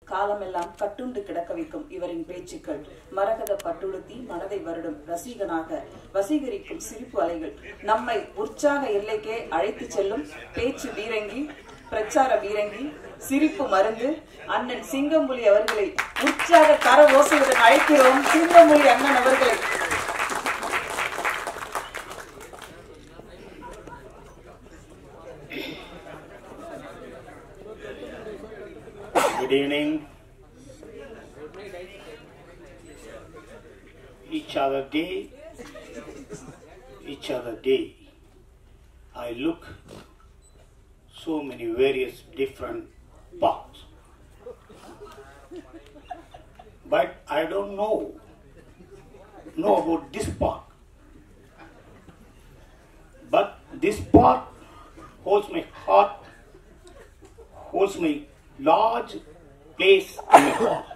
காலமெல்லாம் கட்டுண்டு கிடக்க வைக்கும் இவரின் பேச்சுக்கள் மரகத பட்டுடுத்தி மனதை வருடும் ரசிகனாக வசீகரிக்கும் சிரிப்பு அலைகள் நம்மை உற்சாக எல்லைக்கே அழைத்து செல்லும் பேச்சு வீரங்கி பிரச்சார வீரங்கி சிரிப்பு மருந்து அண்ணன் சிங்கம்புலி அவர்களை உற்சாக கர ஓசையுடன் அழைக்கிறோம். சிங்கம்புலி அண்ணன் அவர்களை. Good evening. Each other day, I look so many various different parts, but I don't know about this part. But this part holds my heart, holds my large place in my heart.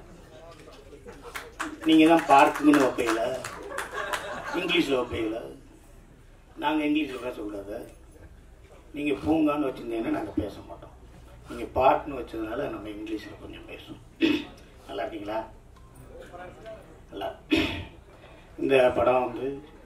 நீங்க தான் பார்க்குன்னு வைப்பீங்கள, இங்கிலீஷில் வைப்பீங்கள, நாங்கள் இங்கிலீஷில் பேசக்கூடாது. நீங்கள் பூங்கான்னு வச்சுருந்தீங்கன்னா நாங்கள் பேச மாட்டோம். நீங்கள் பார்க்குன்னு வச்சதுனால நம்ம இங்கிலீஷில் கொஞ்சம் பேசுவோம். நல்லா இருக்கீங்களா? நல்லா. இந்த படம் வந்து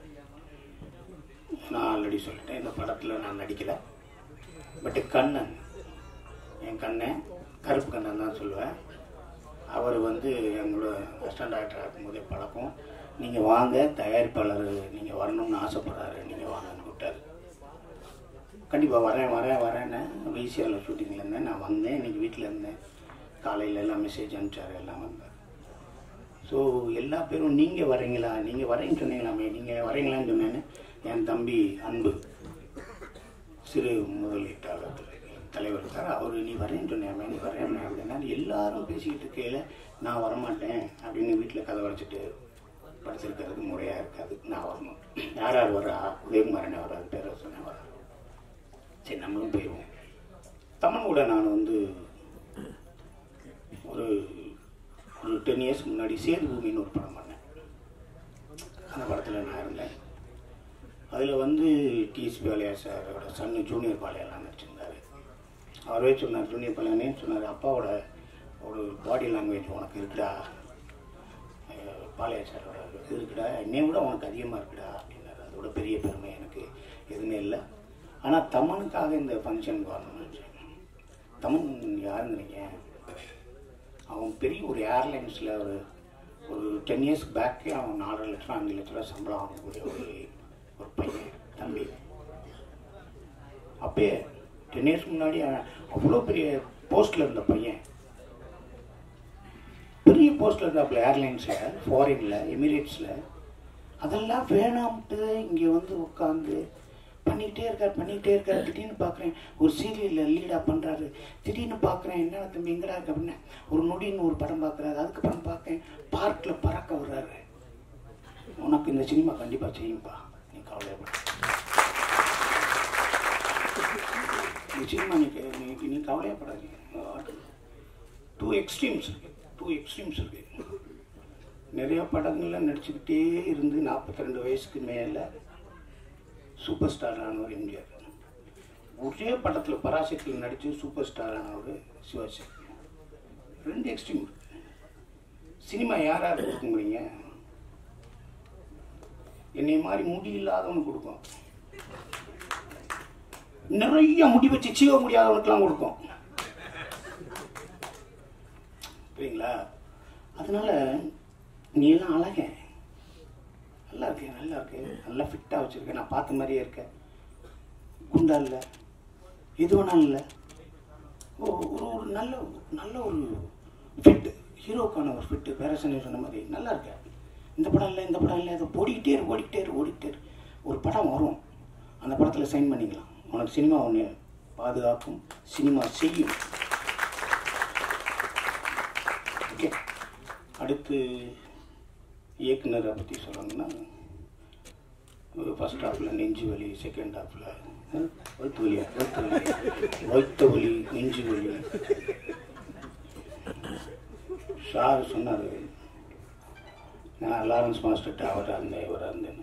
நான் ஆல்ரெடி சொல்லிட்டேன், இந்த படத்தில் நான் நடிக்கலை. பட் கண்ணன், என் கண்ணன் கருப்பு கண்ணன் தான் சொல்லுவேன். அவர் வந்து எங்களோட அசிஸ்டன்ட் டைரக்டர் இருக்கும்போதே பழக்கம். நீங்கள் வாங்க, தயாரிப்பாளர் நீங்கள் வரணும்னு ஆசைப்படுறாரு, நீங்கள் வாங்கன்னு கூப்பிட்டாரு. கண்டிப்பாக வரேன்னு விசிஆரில் ஷூட்டிங்கில் இருந்தேன். நான் வந்தேன், இன்றைக்கி வீட்டில் இருந்தேன். காலையில் எல்லாம் மெசேஜ் அனுப்பிச்சார், எல்லாம் வந்தார். ஸோ எல்லா பேரும் நீங்கள் வரீங்களா, நீங்கள் வரேன்னு சொன்னீங்களாமே, நீங்கள் வரீங்களான்னு சொன்னேன்னு என் தம்பி அன்பு சிறு முதலீட்டாளர் தலைவர் இருக்கார். அவர் நீ வரேன்னு சொன்னேன், நீ வரேன் அப்படின்னா எல்லாரும் பேசிக்கிட்டு இருக்கையில் நான் வரமாட்டேன் அப்படின்னு வீட்டில் கதை வரைச்சிட்டு படிச்சிருக்கிறதுக்கு முறையாக இருக்காது. நான் வரணும். யார் யார் வர்றா? உதயகுமாரனை வர்றாரு, பேர சொன்னேன் வர்றாரு. சரி நம்மளும் போயிடுவோம். தமிழ் கூட நான் வந்து ஒரு 10 years முன்னாடி சேது பூமின்னு ஒரு படம் பண்ணேன். அந்த படத்தில் நான் இருந்தேன். அதில் வந்து டிஎஸ்பி பாலையா சாரோட சன்னு ஜூனியர் பாலையெல்லாம் நடிச்சிருந்தார். அவரே சொன்னார், ஜூனியர் பாலையானே சொன்னார், அப்பாவோட ஒரு பாடி லாங்குவேஜ் உனக்கு இருக்குடா, பாலையா சாரோட இது இருக்குடா, என்னை விட உனக்கு அதிகமாக இருக்குடா அப்படின்னாரு. அதோட பெரிய பெருமை எனக்கு எதுவுமே இல்லை. ஆனால் தமனுக்காக இந்த ஃபங்க்ஷன் வரணும்னு நினச்சேன். தமன் யாருங்கிறீங்க? அவன் பெரிய ஒரு ஏர்லைன்ஸில் ஒரு 10 years பேக்கே அவன் 4 லட்சம் 5 லட்ச ரூபா சம்பளம் வாங்கக்கூடிய ஒரு பையன் தம்பி. அப்பயே 10 years முன்னாடி அவ்வளோ பெரிய போஸ்டில் இருந்த பையன், பெரிய போஸ்டில் இருந்தாப்புல ஏர்லைன்ஸில், ஃபாரினில், எமிரேட்ஸில். அதெல்லாம் வேணாம்ட்டு இங்கே வந்து உட்காந்து பண்ணிகிட்டே இருக்கார். திடீர்னு பார்க்குறேன் ஒரு சீரியலில் லீடாக பண்ணுறாரு. திடீர்னு பார்க்குறேன் என்ன தம்பி எங்கடா இருக்கு அப்படின்னா ஒரு நொடின்னு ஒரு படம் பார்க்குறாரு. அதுக்கப்புறம் பார்க்கேன் பார்க்கில் பறக்க விடுறாரு. உனக்கு இந்த சினிமா கண்டிப்பாக செய்யும்பா, நீ கவலைப்பட. இந்த சினிமா நீ கவலையப்படாதீங்க. 2 extremes இருக்கு. நிறைய படங்கள்லாம் நடிச்சுக்கிட்டே இருந்து 42 வயசுக்கு மேலே சூப்பர் ஸ்டார் ஆனவர் எம்ஜிஆர். ஒரே படத்தில் பராசக்தியில் நடித்து சூப்பர் ஸ்டார் ஆனவர் சிவாஜி. 2 எக்ஸ்ட்ரீம் இருக்கு. சினிமா யாராவது கொடுக்க முடியுங்க? என்னை மாதிரி முடி இல்லாதவனுக்கு கொடுக்கும், நிறைய முடி வச்சு சீவ முடியாதவனுக்குலாம் கொடுக்கும். புரியுங்களா? அதனால நீ எல்லாம் அழக, நல்லா இருக்கு, நல்லா ஃபிட்டாக வச்சுருக்கேன், நான் பார்த்த மாதிரியே இருக்கேன், குண்டா இல்லை, எது வேணாலும் இல்லை, ஒரு நல்ல ஒரு ஃபிட்டு, ஹீரோக்கான ஒரு ஃபிட்டு. பேரசனே சொன்ன மாதிரி நல்லா இருக்கேன். இந்த படம் இல்லை அதை ஓடிக்கிட்டே இரு. ஒரு படம் வரும், அந்த படத்தில் சைன் பண்ணிக்கலாம். உனக்கு சினிமா ஒன்று பாதுகாக்கும், சினிமா செய்யும். ஓகே, அடுத்து இயக்குனரை பற்றி சொல்லணும்னா, ஃபர்ஸ்ட் ஹாஃபில் நெஞ்சு வலி, செகண்ட் ஹாஃபில் வயிற்று வலி, நெஞ்சு வலி. சார் சொன்னார், நான் லாரன்ஸ் மாஸ்டர்கிட்ட அவராக இருந்தேன், இவராக இருந்தேன்.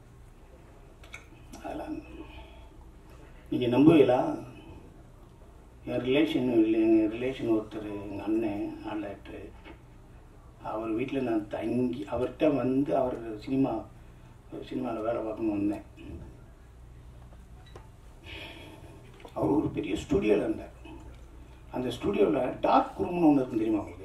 அதெல்லாம் நீங்கள் நம்புவீங்களா? என் ரிலேஷன் ஒருத்தர் எங்கள் அண்ணன் ஆல் ஆக்டரு. அவர் வீட்டில் நான் தங்கி அவர்கிட்ட வந்து அவர் சினிமாவில் வேலை பார்க்கணும்னு வந்தேன். அவர் ஒரு பெரிய ஸ்டுடியோவில் இருந்தார். அந்த ஸ்டுடியோவில் டார்க் ரூம்னு ஒன்று இருக்கும் தெரியுமா உங்களுக்கு?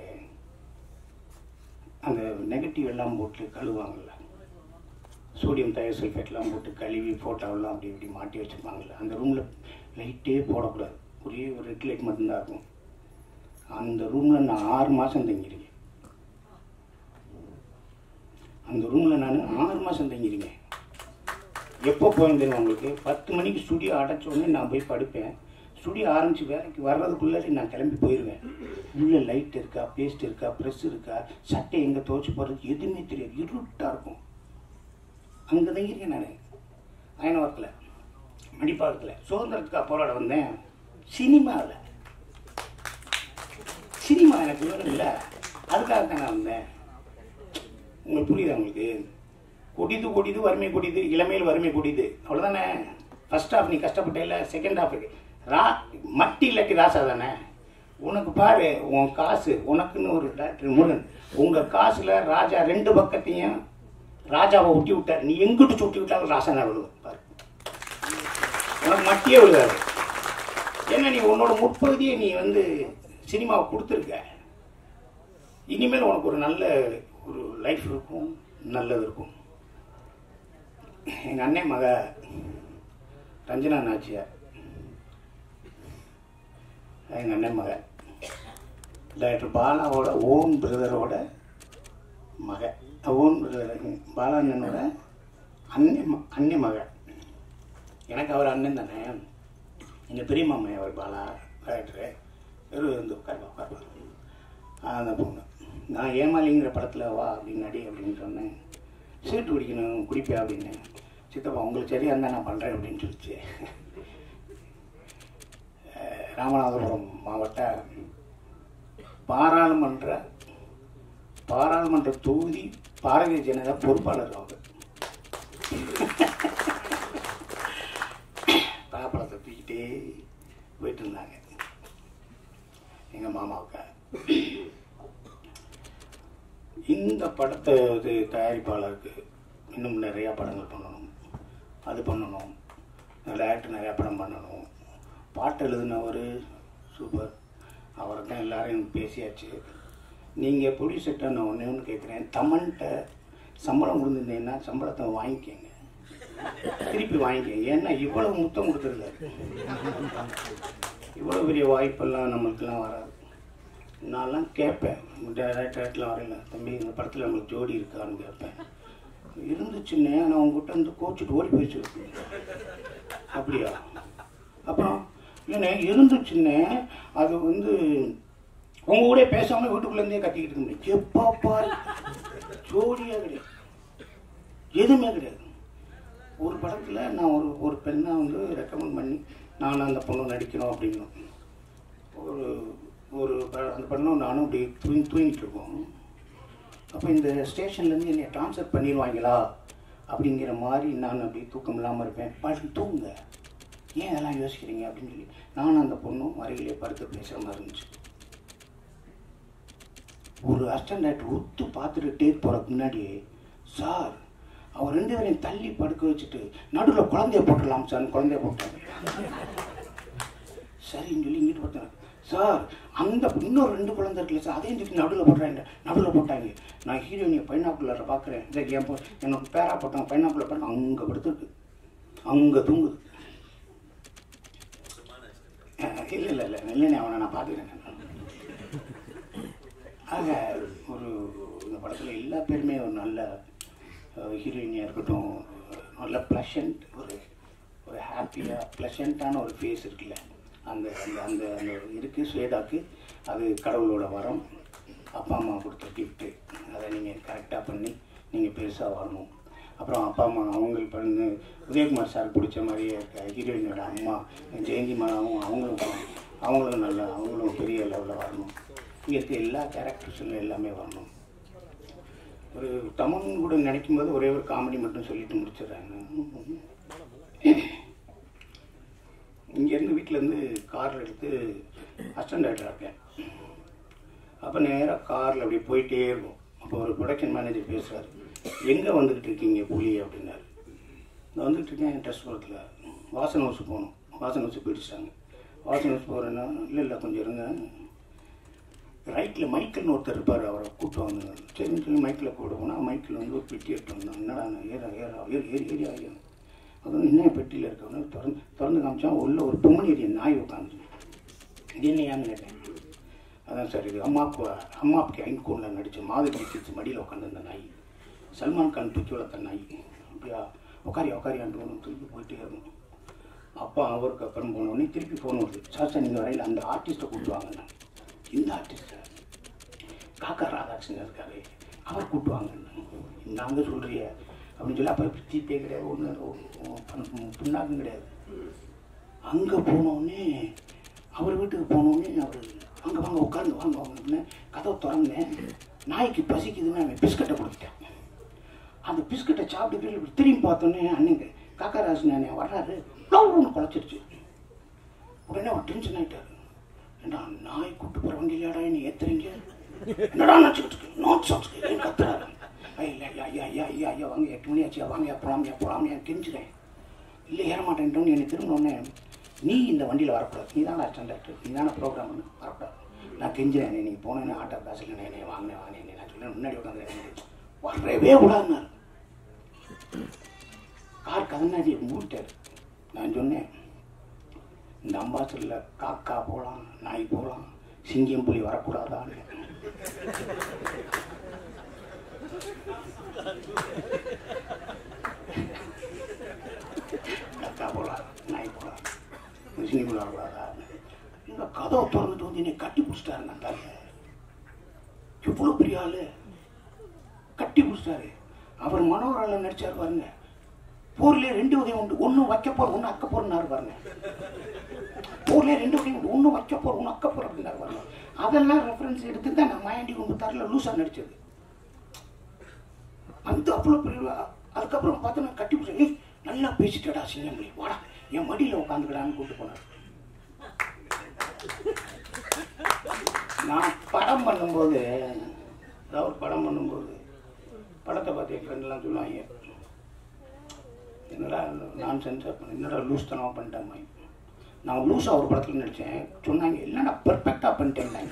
அந்த நெகட்டிவ் எல்லாம் போட்டு கழுவாங்கள்ல, சோடியம் தயோசல்ஃபேட்லாம் போட்டு கழுவி ஃபோட்டோவெல்லாம் அப்படி இப்படி மாட்டி வச்சுருப்பாங்கள்ல, அந்த ரூமில் லைட்டே போடக்கூடாது, ஒரே ஒரு ரெட் லைட் மட்டும்தான் இருக்கும். அந்த ரூமில் நான் 6 மாதம் தங்கியிருக்கேன். அந்த ரூமில் நான் 6 மாதம் தங்கியிருக்கேன். எப்போ போய் தெரியும் உங்களுக்கு? 10 மணிக்கு ஸ்டுடியோ அடைச்சோடனே நான் போய் படுப்பேன். ஸ்டுடியோ ஆரம்பித்து வேலைக்கு வர்றதுக்குள்ளாடி நான் கிளம்பி போயிடுவேன். உள்ளே லைட் இருக்கா, பேஸ்ட் இருக்கா, ப்ரெஸ் இருக்கா, சட்டை எங்கே துவச்சி போடுறது எதுவுமே தெரியாது, இருட்டாக இருக்கும். அங்கே தங்கியிருக்கேன் நான். அயனவரத்தில், மடிப்பாக்கத்தில். சுதந்திரத்துக்கு போராட வந்தேன். சினிமாவில் சினிமா எனக்கு வேணும் இல்லை, அதுக்காகத்தான் நான் வந்தேன். உங்களுக்கு புரியுதா உங்களுக்கு? கொடிது வறுமை கொடிது, இளமையில் வறுமை கொடிது, அவ்வளோதானே. ஃபர்ஸ்ட் ஹாஃப் நீ கஷ்டப்பட்ட இல்லை, செகண்ட் ஹாஃபுக்கு மட்டி இல்லாட்டி ராசா தானே. உனக்கு பாரு, உன் காசு உனக்குன்னு ஒரு டாக்டர் முருகன், உங்கள் காசில் ராஜா 2 பக்கத்தையும் ராஜாவை ஒட்டி விட்டார். நீ எங்கிட்டு சுட்டி விட்டாலும் ராசா நான் விழுவும் பாரு, உனக்கு மட்டியே விழுகாது. ஏன்னா நீ உன்னோட முற்பகுதியை நீ வந்து சினிமாவை கொடுத்துருக்க. இனிமேல் உனக்கு ஒரு நல்ல ஒரு லைஃப் இருக்கும், நல்லது இருக்கும். எங்கள் அண்ணன் மக ரஞ்சனா நாச்சியார், எங்கள் அண்ணன் மக டாக்டர் பாலாவோட ஓன் பிரதரோட மக, ஓன் பிரதர் பாலா அண்ணனோட அண்ணன் மக. எனக்கு அவர் அண்ணன் தானே. எங்கள் பெரிய மாமா அவர் பாலா டாக்டரு வந்து உட்காருவா அந்த பொண்ணு. நான் ஏமாலிங்கிற படத்தில் வா அப்படின்னு நடி அப்படின்னு சொன்னேன். சீட்டு குடிக்கணும், குடிப்பேன் அப்படின்னு. சித்தப்பா உங்களுக்கு சரியாக இருந்தால் நான் பண்ணுறேன் அப்படின்னு சொல்லிச்சு. ராமநாதபுரம் மாவட்ட பாராளுமன்ற தொகுதி பாரதிய ஜனதா பொறுப்பாளர் அவங்க. பழப்பழத்தை தூக்கிட்டே போயிட்டு இருந்தாங்க எங்கள் மாமாவுக்கு. இந்த படத்தை தயாரிப்பாளருக்கு இன்னும் நிறையா படங்கள் பண்ணணும், அது பண்ணணும், டேரக்டர் நிறையா படம் பண்ணணும். பாட்டு எழுதினவர் சூப்பர், அவரை தான் எல்லாரையும் பேசியாச்சு. நீங்கள் ப்ரொடியூசர்கிட்ட நான் ஒன்று கேட்குறேன், தமன்கிட்ட சம்பளம் கொடுத்துருந்தீங்கன்னா சம்பளத்தை வாங்கிக்கங்க, திருப்பி வாங்கிக்கங்க. ஏன்னா இவ்வளவு முத்தம் கொடுத்துருக்காரு, இவ்வளோ பெரிய வாய்ப்பெல்லாம் நம்மளுக்கெல்லாம் வராது. நான்லாம் கேட்பேன், டேரக்டர்லாம் வரையில, தம்பி இந்த படத்தில் நம்மளுக்கு ஜோடி இருக்கான்னு கேட்பேன். இருந்துச்சுன்னே நான் உங்ககிட்ட வந்து கோச்சிட்டு ஓடி போயிடுச்சு. அப்படியா? அப்புறம் இல்லைண்ணே இருந்துச்சுன்னே அது வந்து உங்க கூட பேசாமல் வீட்டுக்குள்ளேருந்தே கட்டிக்கிட்டு இருக்க முடியும். எப்பப்பா ஜோடியாக கிடையாது, எதுவுமே கிடையாது. ஒரு படத்தில் நான் ஒரு பெண்ணை வந்து ரெக்கமெண்ட் பண்ணி நானும் அந்த பொண்ணு நடிக்கணும் அப்படின்னும் அந்த படம் நானும் அப்படி தூங்கிட்டு இருக்கோம். அப்போ இந்த ஸ்டேஷன்லேருந்து என்னை ட்ரான்ஸ்ஃபர் பண்ணிடுவாங்களா அப்படிங்கிற மாதிரி நான் அப்படி தூக்கம் இல்லாமல் இருப்பேன். படுத்து தூங்க, ஏன் அதெல்லாம் யோசிக்கிறீங்க அப்படின்னு சொல்லி நானும் அந்த பொண்ணும் அருகிலே படுத்து பேசுகிற மாதிரி இருந்துச்சு. ஒரு அசிஸ்டன்ட் டைரக்டர் ஒத்து பார்த்துட்டு டேக் போகிறதுக்கு முன்னாடி, சார் அவர் 2 பேரையும் தள்ளி படுக்க வச்சுட்டு நடுவில் குழந்தைய போட்டுடலாம் சார், குழந்தைய போட்டாங்க. சரின்னு சொல்லி இங்கிட்டு போட்டாங்க. சார் அந்த இன்னொரு 2 குழந்தை இருக்குல்ல சார், அதையும் தூக்கி நடுவில் போட்டாங்க. நான் ஹீரோயினியை பைனாக்குள்ளரை பார்க்குறேன். சரி எனக்கு பேரா போட்டாங்க, பைனாக்குள்ளர் போட்டாங்க. அங்கே படுத்துருக்கு, அங்கே தூங்குது. இல்லைண்ணே அவனை நான் பார்த்துக்கிறேன். ஆக இந்த படத்தில் எல்லா பேருமே ஒரு நல்ல ஹீரோயினியாக இருக்கட்டும், நல்ல ப்ளஷண்ட் ஒரு ஹாப்பியாக ப்ளஷண்ட்டான ஒரு ஃபேஸ் இருக்குல்ல, அந்த அந்த அந்த இருக்குது ஸ்வேதாக்கு. அது கடவுளோட வரம், அப்பா அம்மா கொடுத்த கிஃப்ட்டு. அதை நீங்கள் கரெக்டாக பண்ணி நீங்கள் பெருசாக வரணும். அப்புறம் அப்பா அம்மா அவங்களுக்கு பண்ணு உதயகுமார் சார் பிடிச்ச மாதிரியே இருக்க ஹீரோயினோட அம்மா ஜெயந்தி மாலாவும் அவங்களும் நல்லா, அவங்களும் பெரிய லெவலில் வரணும். இங்கே இருக்க எல்லா கேரக்டர்ஸும் எல்லாமே வரணும். ஒரு தமன் கூட நினைக்கும்போது ஒரே ஒரு காமெடி மட்டும் சொல்லிட்டு முடிச்சிடுறாங்க. இங்கேருந்து வீட்டிலேருந்து காரில் எடுத்து அசிஸ்டன்ட் டைரக்டராக இருக்கேன். அப்போ நேராக காரில் அப்படி போயிட்டே இருக்கும். அப்போ ஒரு ப்ரொடக்ஷன் மேனேஜர் பேசுகிறார், எங்கே வந்துக்கிட்டு இருக்கீங்க புலி அப்படின்னாரு. நான் வந்துக்கிட்டு இருக்கேன் டெஸ்ட்புரத்தில், வாசன் ஹவுஸுக்கு போகணும். வாசன் ஹவுஸுக்கு போயிடுச்சிட்டாங்க. வாசன் ஹவுஸ் போகிறேன்னா இல்லை கொஞ்சம் இருங்க, ரைட்டில் மைக்கிள்னு ஒருத்தர் இருப்பார், அவரை கூப்பிட்டு வாங்க. சரின்னு சொல்லி மைக்கில் கூப்பிட்டு போனால் மைக்கில் வந்து ஒரு பெட்டி எடுத்து வந்தோம். என்னடா ஏறி ஆகியும் அது வந்து என்ன பெட்டியில் இருக்கவங்க திறந்து காமிச்சா உள்ள ஒரு பொம்மனேரிய நாய் உட்காந்து. இது என்னையான்னு கேட்டேன். அதான் சார் இது அம்மாவுக்கு ஐன்கூனில் நடித்த மாதிரி கிச்சு மடியில் உட்காந்துருந்த நாய், சல்மான் கான் தூக்கி வளர்த்த நாய். அப்படியா உக்காரியான்னு திருப்பி போயிட்டே இருக்கும். அப்பா அவருக்கு அப்புறம் போனோடனே திருப்பி ஃபோன் வருது, சார் நீங்கள் வரையில் அந்த ஆர்டிஸ்ட்டை கூப்பிட்டுவாங்க. நான் இந்த ஆர்டிஸ்ட்டை காக்கா ராதாகிருஷ்ணன் இருக்காரு, அவர் கூப்பிட்டுவாங்கன்னு. நாங்கள் சொல்கிறிய அப்படின்னு சொல்லி அப்போ தீப்பே கிடையாது, ஒன்று புண்ணாக்கும் கிடையாது. அங்கே போனோடனே அவர் வீட்டுக்கு போனோடனே அவர் அங்கே வாங்க உட்காந்து வாங்க அப்படின்னு கதவை திறந்தேன். நாய்க்கு பசிக்குதுன்னு அவன் பிஸ்கட்டை கொடுத்துட்டேன். அந்த பிஸ்கட்டை சாப்பிட்டுட்டு இப்படி திரும்பி பார்த்தோன்னே அன்னைக்கு காக்காராஜ் நானே வர்றாரு, ஒன்று குழச்சிருச்சு. உடனே அவர் டென்ஷன் ஆகிட்டார். ஏண்டா நாய் கூட்டு போகிற வண்டியிலாடா நீ ஏற்றுறீங்க, என்னடா நினச்சிக்கிட்டு கத்துறாரு. ஐயா வாங்க 8 மணி ஆச்சு, வாங்க போகலாமையா கெஞ்சுறேன். இல்லை ஏற மாட்டேன்ட்டோன்னு என்னை திரும்பினோடனே, நீ இந்த வண்டியில் வரக்கூடாது, நீ தானே அசிஸ்டன்ட் டைரக்டர், நீ தானே ப்ரோக்ராம் வரக்கூடாது. நான் கெஞ்சுறேன், நீங்கள் போனேன்னு ஆட்டோ காசு இல்லை, என்னை வாங்கினேன் நான் சொல்ல முன்னாடி உட்காந்து வரவே விடாதுனாரு. கார் கதனாடியை மூடிட்டார். நான் சொன்னேன், இந்த அம்பாசரில் காக்கா போகலாம், நாய் போகலாம், சிங்கம் புலி வரக்கூடாதான்னு. காக்கா போகலாம், நாய் போகலாம், சிங்கம் புலி வரக்கூடாதா? இந்த கதவை திறந்துட்டு வந்து என்னை கட்டி பிடிச்சிட்டாருங்க. அந்த எவ்வளோ பெரிய ஆளு, கட்டி பிடிச்சிட்டாரு. அவர் மனோரால நடிச்சார் பாருங்க. போர்லேயே 2 உதயம் உண்டு, ஒன்று வைக்க போற ஒன்று அக்க போறனாரு பாருங்க. போர்லேயே 2 உதயம் உண்டு, ஒன்று வைக்க போற ஒன்று அக்க போற அப்படின்னாரு பாருங்க. அதெல்லாம் ரெஃபரன்ஸ் எடுத்து தான் நான் மாயாண்டி கும்பத்தாரில் லூசா நடிச்சது. அந்த அவ்வளோ பெரிய. அதுக்கப்புறம் பார்த்தா நான் கட்டி பிடிச்சேன், நல்லா பேசிட்டடா சிங்கம்பளி, வாடா என் மடியில் உட்காந்துக்கடான்னு கூப்பிட்டு போனார். நான் படம் பண்ணும்போது, அதாவது படம் பண்ணும்போது படத்தை பார்த்து என் ஃப்ரெண்ட்லாம் சொல்லுவாங்க, என்னடா நான் சென்சார் பண்ண, என்னடா லூஸ் தனமாக பண்ணிட்டேன். நான் லூஸாக ஒரு படத்தில் நடித்தேன், சொன்னாங்க இல்லைடா பெர்ஃபெக்டாக பண்ணிட்டேன்.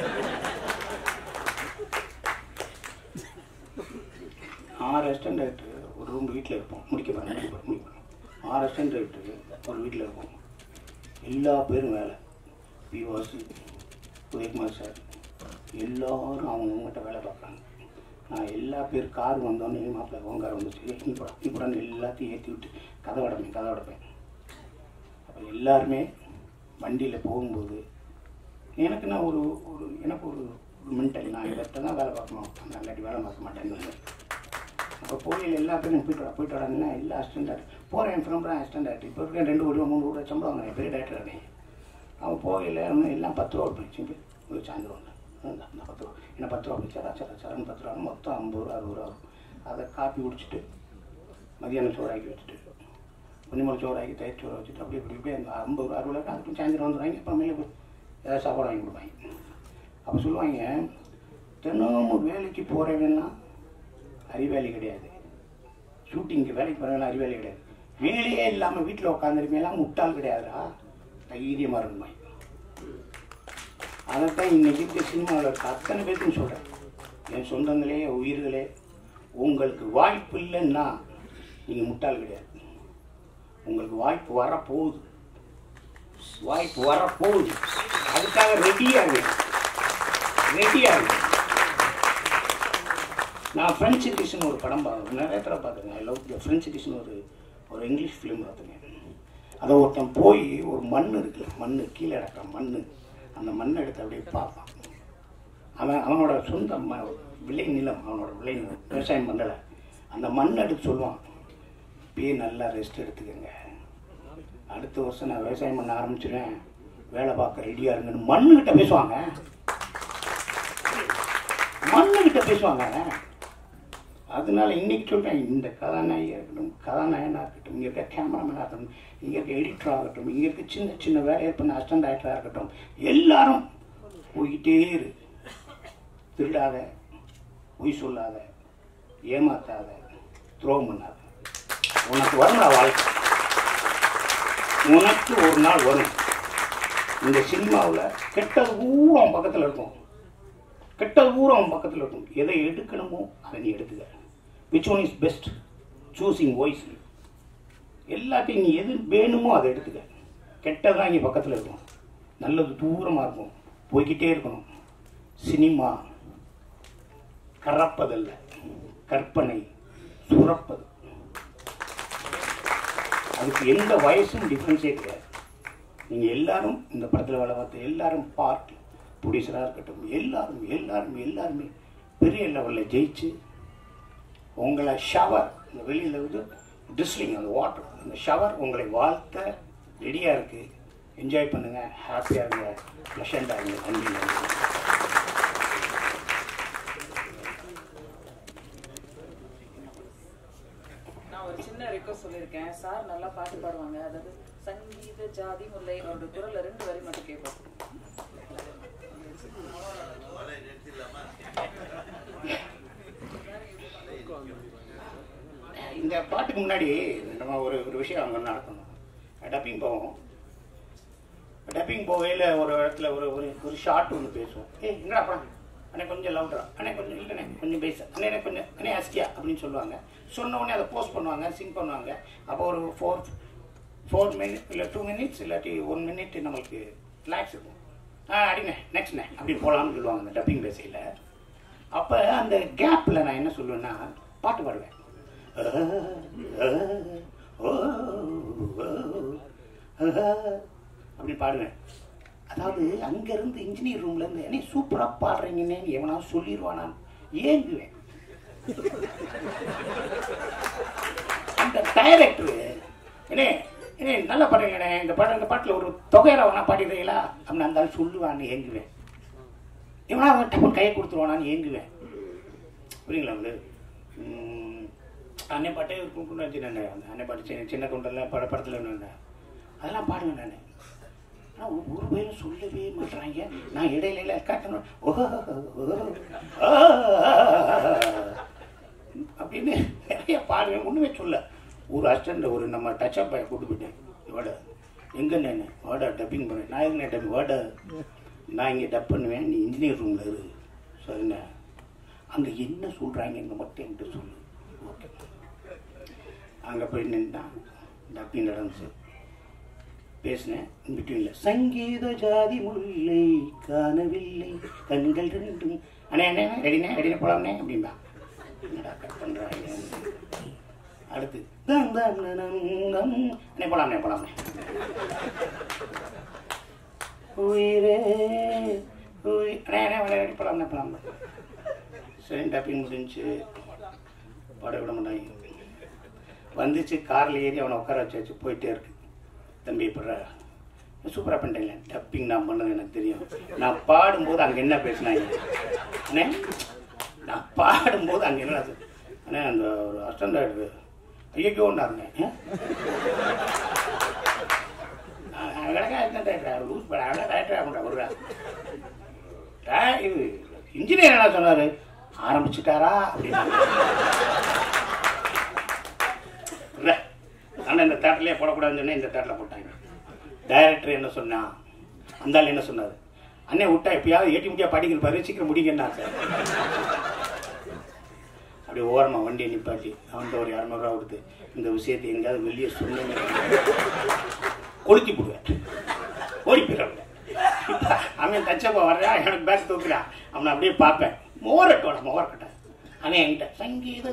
6 அசிஸ்டன்ட் டைரக்டர் ஒரு ரூம் வீட்டில் இருப்போம், முடிக்க போகிறேன் 6 அசிஸ்டன்ட் டைரக்டர் ஒரு வீட்டில் இருப்போம். எல்லா பேரும் வேலை, பிவாசி, உதயகுமார் சார் எல்லோரும் அவங்ககிட்ட வேலை பார்க்குறாங்க. நான் எல்லா பேர் கார் வந்தோடனே மாப்பிள்ளை ஓங்கார் வந்துச்சு, நீ கூட எல்லாத்தையும் ஏற்றி விட்டு கதை அடைப்பேன். அப்போ எல்லாருமே வண்டியில் போகும்போது எனக்குன்னா எனக்கு ஒரு மென்டல், நான் இவர்கிட்ட தான் வேலை பார்க்கணும், நான் இல்லாட்டி வேலை பார்க்க மாட்டேன்னு. அப்போ போகையில் எல்லா பேரும் போயிட்டு வராங்கன்னா எல்லா அசிஸ்டன்ட் போகிறேன், ஃப்ரெண்டாக அசிஸ்டன்ட் ஆகிட்டு இப்போ இருக்கேன் 2 கோடி 3 கோடி சம்பளம் வாங்கினேன், பெரிய டேரக்டர் ஆனேன். அவன் போகையில் எல்லாம் 10 ரூபா போயிடுச்சு. ஒரு சாயந்தரம் 10 ரூபா, ஏன்னா 10 ரூபா போயிடுச்சா சரன் 10 ரூபா, மொத்தம் 50 ரூபா 60 ரூபா. அதை காப்பி குடிச்சிட்டு மதியானம் சோறாக்கி வச்சுட்டு கொஞ்சம் சோறாக்கி தயிர் சோறை வச்சுட்டு அப்படியே இப்படி அந்த 50 ரூபா 60 ரூபா அதுக்கு சாயந்தரம் வந்துடுவாங்க. அப்புறமேலே ஏதாவது சாப்பாடு வாங்கி கொடுப்பாங்க. அப்போ சொல்லுவாங்க, தினமும் வேலைக்கு போகிறவன்னா அறிவாளி கிடையாது, ஷூட்டிங்க்கு வேலைக்கு போகிறவங்களாம் அறிவாளி கிடையாது, வேலையே இல்லாமல் வீட்டில் உட்காந்துருக்கீங்கலாம் முட்டாள் கிடையாதுடா, தைரியமாக இருக்குமா. அதைத்தான் இன்னைக்கு இருக்க சினிமாவில் இருக்க அத்தனை பேருக்கும் சொல்கிறேன். என் சொந்தங்களே உயிர்களே, உங்களுக்கு வாய்ப்பு இல்லைன்னா நீங்கள் முட்டாள் கிடையாது. உங்களுக்கு வாய்ப்பு வரப்போகுது, அதுக்காக ரெடியாக. நான் ஃப்ரெஞ்ச் எடிஷன் ஒரு படம் பார்த்தேன், நிறைய தடவை பார்த்துருக்கேன். லவ் ஃப்ரெஞ்ச் எடிஷன் ஒரு இங்கிலீஷ் ஃபிலிம் பார்த்துருக்கேன். அதை ஒருத்தன் போய் ஒரு மண் இருக்குல்ல, மண் கீழே இடக்கிற மண், அந்த மண்ணை எடுத்து அப்படியே பார்ப்பான். அவனோட சொந்த விளை நிலம், அவனோட விளை நிலம், விவசாயம் பண்ணலை. அந்த மண்ணை எடுத்து சொல்லுவான், இப்பயே நல்லா ரெஸ்ட் எடுத்துக்கங்க, அடுத்த வருஷம் நான் விவசாயம் பண்ண ஆரம்பிச்சிடுவேன், வேலை பார்க்க ரெடியாக இருங்கன்னு மண்ணுக்கிட்ட பேசுவாங்க. அதனால இன்னைக்கு சொல்கிறேன், இந்த கதாநாயகியாக இருக்கட்டும், கதாநாயகனாக இருக்கட்டும், இங்கே இருக்க கேமராமேனாக இருக்கட்டும், இங்கே இருக்க எடிட்டராக இருக்கட்டும், இங்கே இருக்க சின்ன சின்ன வேலையை பண்ண அசிஸ்டன்ட் டைரக்டராக இருக்கட்டும், எல்லாரும் போய்கிட்டே இரு. திருடாத, பொய் சொல்லாத, ஏமாத்தாத, துரோகம் பண்ணாத. உனக்கு வரும் வாழ்க்கை, உனக்கு ஒரு நாள் வரும். இந்த சினிமாவில் கெட்டது பூரா அவன் பக்கத்தில் இருக்கும், கெட்டது பூரா அவன் பக்கத்தில் இருக்கும். எதை எடுக்கணுமோ அதை நீ எடுத்துக்க. Which one is best, choosing wisely. எல்லாத்தையும் நீ எது வேணுமோ அதை எடுத்துக்க. கெட்டதான் இங்கே பக்கத்தில் இருக்கும், நல்லது தூரமாக இருக்கும். போய்கிட்டே இருக்கணும். சினிமா கறப்பதல்ல, கற்பனை சுரப்பது. அதுக்கு எந்த வயசும் டிஃப்ரென்ஸே கிடையாது. நீங்கள் எல்லாரும் இந்த படத்தில் வேலை பார்த்து எல்லாரும் பார்ட் ப்ரொடியூசராக இருக்கட்டும், எல்லாரும் எல்லாரும் எல்லாருமே பெரிய லெவலில் ஜெயிச்சு உங்களை ஷவர், இந்த வெளியில் வந்து ட்ரிஸ்லிங், அந்த வாட்டர், அந்த ஷவர் உங்களை வாழ்த்த ரெடியாக இருக்குது. என்ஜாய் பண்ணுங்கள், ஹாப்பியாக இருங்க, ப்ளஷண்டாக இருங்க. நன்றி. நான் ஒரு சின்ன ரிக்வஸ்ட் சொல்லியிருக்கேன். சார் நல்லா பாட்டு பாடுவாங்க, அதாவது சங்கீத ஜாதி முல்லை அவருடைய குரல்ல 2 வரி மட்டும் கேட்போம். இந்த பாட்டுக்கு முன்னாடி நம்ம ஒரு விஷயம் அங்கே நடக்கணும். டப்பிங் போவோம். டப்பிங் போகையில் ஒரு இடத்துல ஒரு ஷார்ட் ஒன்று பேசுவோம். எங்கடா படம் அண்ணே கொஞ்சம் லவுடரா, அண்ணே கொஞ்சம் இல்லைண்ணே கொஞ்சம் பேச, அண்ணே கொஞ்சம் அண்ணே அஸ்டியா அப்படின்னு சொல்லுவாங்க. சொன்ன உடனே அதை போஸ்ட் பண்ணுவாங்க, சிங் பண்ணுவாங்க. அப்போ ஒரு 4 மினிட் இல்லை 2 மினிட்ஸ் இல்லாட்டி 1 மினிட் நம்மளுக்கு ரிலாக்ஸ் இருக்கும். அடிங்க நெக்ஸ்ட்ண்ணே அப்படின்னு போகலான்னு சொல்லுவாங்க அந்த டப்பிங் பேசையில். அப்போ அந்த கேப்பில் நான் என்ன சொல்லுவேன்னா பாட்டு பாடுவேன். அப்படி பாடுவேன். அதாவது அங்கேருந்து இன்ஜினியர் ரூம்லேருந்து என்ன சூப்பராக பாடுறீங்கன்னு எவனாவது சொல்லிடுவானான்னு ஏங்குவேன். அந்த டைரக்டரு என்ன நல்லா பாடுறீங்கண்ணே, இந்த பாட்டில் ஒரு தொகையில வேணா பாடிடுறீங்களா அப்படின்னு இருந்தாலும் சொல்லுவான்னு ஏங்குவேன். எவனா டப்புன்னு கையை கொடுத்துருவானான்னு ஏங்குவேன். புரியுங்களா? வந்து அன்னை பாட்டே கூப்பிட்டு வச்சு நான் அந்த அன்னை பாட்டு சின்ன தொண்டெல்லாம் படத்தில் அதெல்லாம் பாடுவேன் நான். ஆனால் ஒரு பேரும் சொல்லவே மாட்டுறாங்க. நான் இடையில காட்டணும் அப்படின்னு நிறைய பாடுவேன். ஒன்றுமே சொல்ல. ஒரு அசிஸ்டண்ட் ஒரு நம்ம டச்சப் பாய் கூட்டு போயிட்டேன். வாட எங்கண்ணே வாடா டப்பிங் பண்ணேன். நான் எங்கண்ணே டப்பிங் வாட நான் இங்கே டப் பண்ணுவேன், நீ இன்ஜினியர் ரூமில் இரு. சரிண்ணே, அங்கே என்ன சொல்கிறாங்கன்னு மட்டும் என்கிட்ட சொல்லு. ஓகே. அங்கே போய் நின்றான், டப்பிங் நடந்துச்சு, பேசினேன். பிட்வீனில் சங்கீத ஜாதி முல்லை காணவில்லை கண்கள் 2 அண்ணே அண்ணே ரெடினே போலாம்னே அப்படின்பா. என்னடா கட் பண்ணுறாங்க. அடுத்து அண்ணே போலாம்னே உயிரே அண்ணே போலாம்னே. சரி டப்பிங் முடிஞ்சு பாட விட மாட்டாங்க. வந்துச்சு, காரில் ஏறி அவனை உட்கார வச்சு போயிட்டே இருக்கு. தம்பி இப்படி சூப்பராக பண்ணிட்டேங்க, டப்பிங் நான் பண்ணது எனக்கு தெரியும். நான் பாடும்போது அங்கே என்ன பேசினாங்க அண்ணே, நான் பாடும்போது அங்கே என்ன அண்ணே அந்த ஒரு அசிஸ்டண்ட் டைரக்டர் ஐயோன்னாருங்க. இது இன்ஜினியர் என்ன சொன்னாரு, ஆரம்பிச்சுட்டாரா அப்படின்னு. ஆனால் இந்த தேட்டர்லேயே போடக்கூடாதுன்னு சொன்னேன், இந்த தேட்டரில் போட்டாங்க. டைரக்டர் என்ன சொன்னா, அந்த ஆள் என்ன சொன்னார், அண்ணே விட்டா எப்பயாவது ஏட்டி முடியா படிக்கிறப்பாரு, சீக்கிரம் முடிங்கன்னா சார். அப்படி ஓரமாக வண்டியை நிப்பாட்டி அவன்கிட்ட ஒரு 200 ரூபா கொடுத்து இந்த விஷயத்தை எங்கேயாவது வெளியே சொன்னேன்னு கொளுத்தி போடுவேன், ஓடி போயிடுவேன். அவன் தச்சப்பா வர்றா, எனக்கு பேக் தூக்குறான், அவனை அப்படியே பார்ப்பேன். மோரக்கட்ட அவன் என்கிட்ட சங்கீத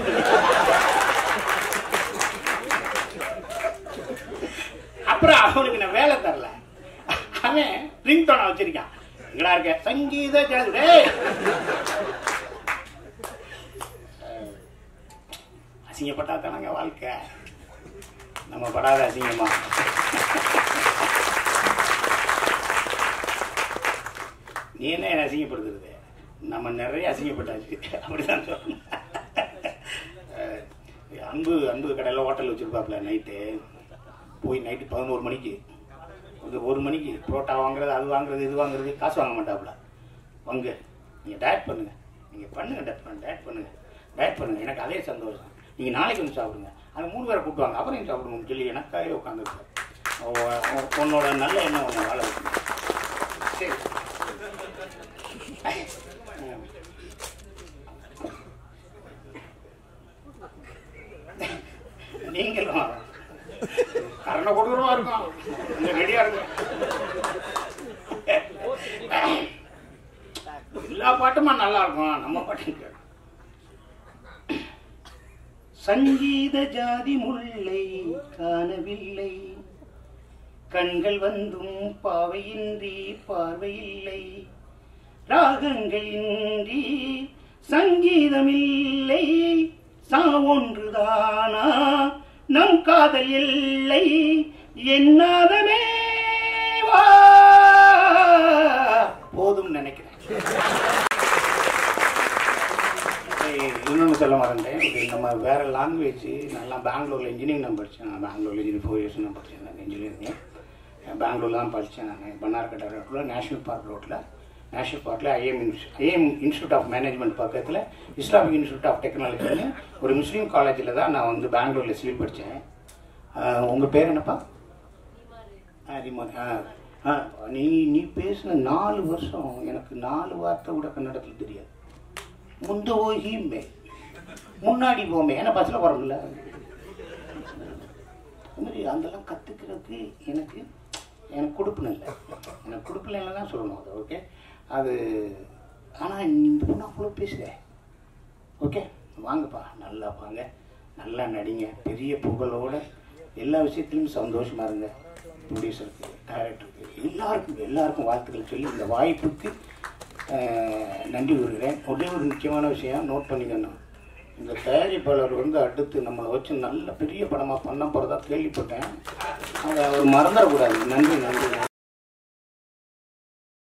அப்புறம் அவனுக்கு நான் வேலை தரல. அவன் ரிங் டோனை வச்சிருக்கான், எங்கடா இருக்க சங்கீத கேளு. அசிங்கப்பட்டா தானங்க வாழ்க்கை, நம்ம படாத அசிங்கமா. நீ என்ன அசிங்கப்படுத்துறது, நம்ம நிறைய அசிங்கப்பட்டாச்சு அப்படிதான் சொல்லணும். அன்பு கடையில் ஹோட்டல் வச்சுருப்பாப்புல. நைட்டு போய் நைட்டு 11 மணிக்கு ஒரு 1 மணிக்கு புரோட்டா வாங்குறது, அது வாங்குறது, இது வாங்குறது, காசு வாங்க மாட்டாப்புல. வாங்க நீங்கள் டயட் பண்ணுங்கள், நீங்கள் பண்ணுங்கள், டயட் பண்ணுங்கள், எனக்கு அதே சந்தோஷம். நீங்கள் நாளைக்கு வந்து சாப்பிடுங்க, அது 3 பேரை கூப்பிடுவாங்க, அப்புறம் சாப்பிடுங்கன்னு சொல்லி எனக்காக உட்காந்துருக்காரு. உன்னோட நல்ல எண்ணம் ஒன்று வாழ வைக்கணும். சரி, நீங்களும் கரணை கொடுக்குறவா இருக்கும், கொஞ்சம் ரெடியா இருக்கும். எல்லா பாட்டுமா நல்லா இருக்கும், நம்ம பாட்டு. சங்கீத ஜாதி முல்லை காணவில்லை, கண்கள் வந்தும் பாவையின்றி பார்வையில்லை, ராகங்கள் இன்றி சங்கீதமில்லை, சாவொன்றுதானா நம் காதல் இல்லை, என்னாதமே வா போதும் நினைக்கிறேன். இன்னொன்று சொல்ல மாட்டேன், இது நம்ம வேறு லாங்குவேஜ். நல்லா பெங்களூரில் இன்ஜினியரிங் நான் படித்தேன். நான் பெங்களூரில் இன்ஜினியரிங் 4 இயர்ஸ் நான் படித்தேன். நான் இன்ஜினியரிங் பெங்களூரில் தான் படித்தேன். நான் பன்னார்கட்டை ரோட்டில் நேஷனல் பார்க்கில் ஐஎம் இன்ஸ்டியூட் ஆஃப் மேனேஜ்மெண்ட் பக்கத்தில் இஸ்லாமிக் இன்ஸ்டியூட் ஆஃப் டெக்னாலஜின்னு ஒரு முஸ்லீம் காலேஜில் தான் நான் வந்து பெங்களூரில் சிவில் படித்தேன். உங்கள் பேர் என்னப்பா? நீ பேசின 4 வருஷம் எனக்கு 4 வார்த்தை கூட கன்னடத்தில் தெரியாது. முந்து ஓகிமே முன்னாடி போமே, ஏன்னா பஸ்ஸில் போகிறோம்ல, அதெல்லாம் கற்றுக்கிறதுக்கு எனக்கு கொடுப்பின இல்லை. எனக்கு கொடுப்பில்லைன்னு தான் சொல்லணும் அது. ஓகே, அது ஆனால் இந்த பொண்ணு அவ்வளோ பேசுகிறேன். ஓகே, வாங்கப்பா, நல்லா வாங்க, நல்லா நடிங்க, பெரிய புகழோட எல்லா விஷயத்துலையும் சந்தோஷமாக இருங்க. ப்ரொடியூசருக்கு, டைரக்டருக்கு, எல்லாருக்கும் வாழ்த்துக்கள் சொல்லி இந்த வாய்ப்புக்கு நன்றி கூறுகிறேன். ஒரே ஒரு முக்கியமான விஷயம் நோட் பண்ணிக்கணும், இந்த தயாரிப்பாளர் வந்து அடுத்து நம்மளை வச்சு நல்ல பெரிய படமாக பண்ண போகிறதா கேள்விப்பட்டேன். அதை அவர் மறந்துடக்கூடாது. நன்றி.